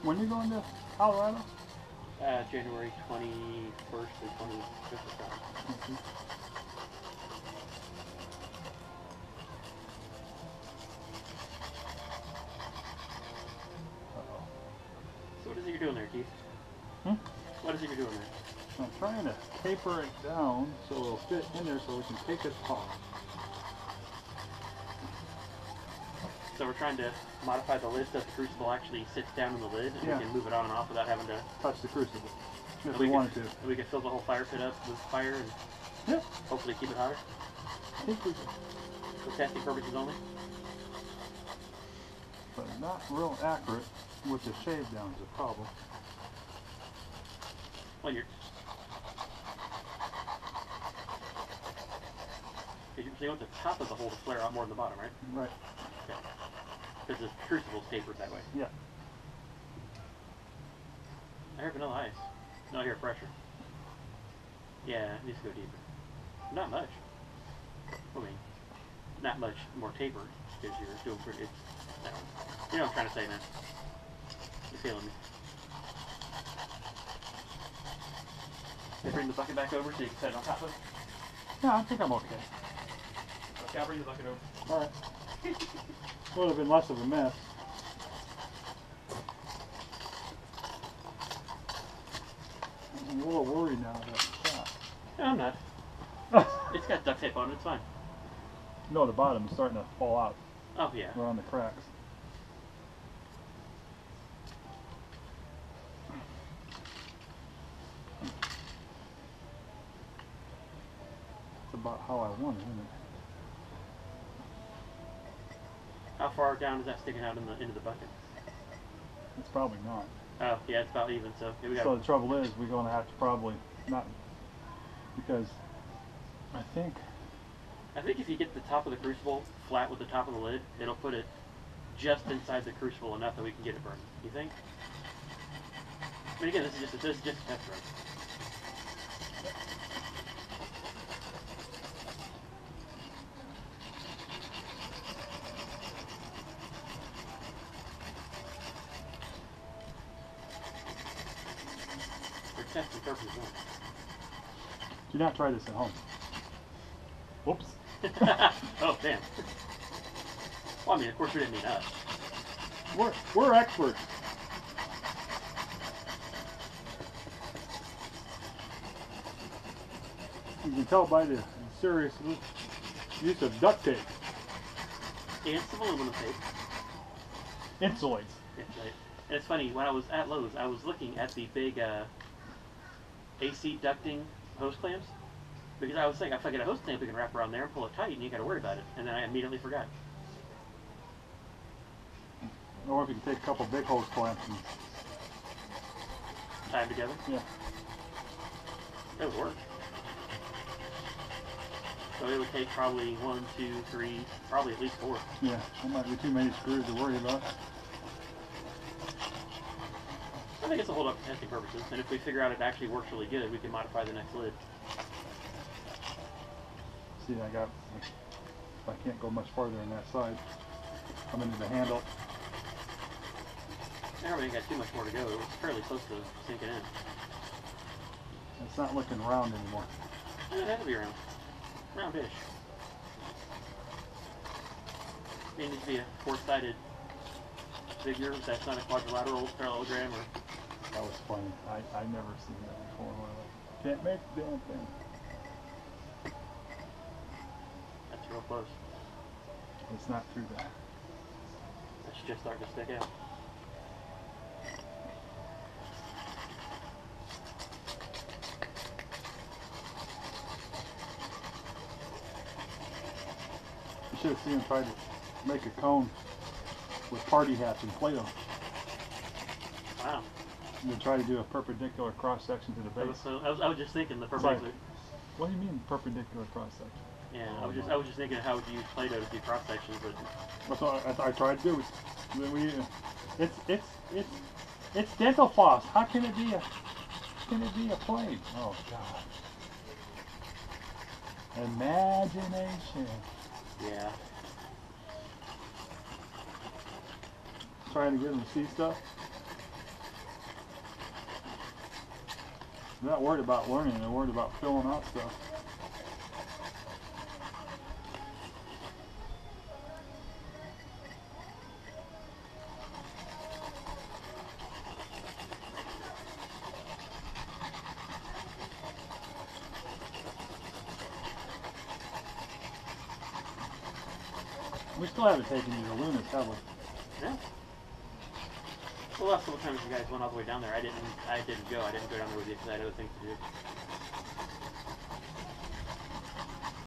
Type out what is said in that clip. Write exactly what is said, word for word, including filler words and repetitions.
When you going to Colorado? Uh, January twenty-first to twenty-fifth or something. Mm-hmm. So what is it you're doing there, Keith? Hmm? What is it you're doing there? I'm trying to taper it down so it'll fit in there so we can take it off. So we're trying to modify the lid so that the crucible actually sits down in the lid and Yeah. we can move it on and off without having to Touch the crucible. If and we, we wanted can, to. And we can fill the whole fire pit up with fire and Yep. hopefully keep it hotter. I think we can. For testing purposes only. But not real accurate with the shave down is a problem. Well, you're... You want the top of the hole to flare out more than the bottom, right? Right. Okay. Because the crucible's tapered that way. Yeah. I hear vanilla ice. No, I hear pressure. Yeah, it needs to go deeper. Not much. I mean, not much more taper because you're doing pretty. It's, I don't know. You know what I'm trying to say, man. You feeling me? Can I bring the bucket back over so you can set it on top of it? Yeah, I think I'm okay. Okay, I'll bring the bucket over. Alright. Would have been less of a mess. I'm a little worried now about the top. No, I'm not. It's got duct tape on it, it's fine. No, the bottom is starting to fall out Oh, yeah. around the cracks. It's about how I want it, isn't it? How far down is that sticking out in the into the bucket? It's probably not. Oh, yeah, it's about even, so here we So go. the trouble is, we're going to have to probably not, because I think, I think if you get the top of the crucible flat with the top of the lid, it'll put it just inside the crucible enough that we can get it burning. You think? I mean, again, this is just a, this is just a test run. For testing purposes only. do not try this at home. Whoops. Oh, damn. Well, I mean, of course we didn't mean us. We're, we're experts. You can tell by the serious use of duct tape. And some aluminum tape. Insulates. Yeah, right. And it's funny, when I was at Lowe's, I was looking at the big uh, A C ducting hose clamps. Because I was thinking, if I get a hose clamp, we can wrap around there and pull it tight, and you got to worry about it. And then I immediately forgot. Or if you can take a couple big hose clamps and, Tie them together. yeah. It would work. So it would take probably one, two, three, probably at least four. Yeah, that might be too many screws to worry about. I think it's a hold up for testing purposes, and if we figure out it actually works really good, we can modify the next lid. See, I got, I can't go much farther on that side. I'm into the handle. I don't think got too much more to go. It was fairly close to sinking in. It's not looking round anymore. Eh, it had to be round. Roundish. It needs to be a four-sided figure that's not a quadrilateral parallelogram or... That was funny. I, I never seen that before. Can't make the damn thing. That's real close. It's not through that. That's just starting to stick out. You should have seen him try to make a cone with party hats and Play-Doh. Wow. And then try to do a perpendicular cross section to the I was, base. so, I was, I was just thinking the Sorry. perpendicular. What do you mean perpendicular cross section? Yeah, I was just I was just thinking how would you use Play-Doh to do cross sections, but That's what I, I tried to do. We, we, it's it's it's it's dental floss. How can it be a can it be a plane? Oh God! Imagination. yeah. Trying to get them to see stuff. They're not worried about learning, they're worried about filling out stuff. We still haven't taken you to Lunas, have we? Yeah. The last couple times you guys went all the way down there, I didn't. I didn't go. I didn't go down there with you because I had other things to do.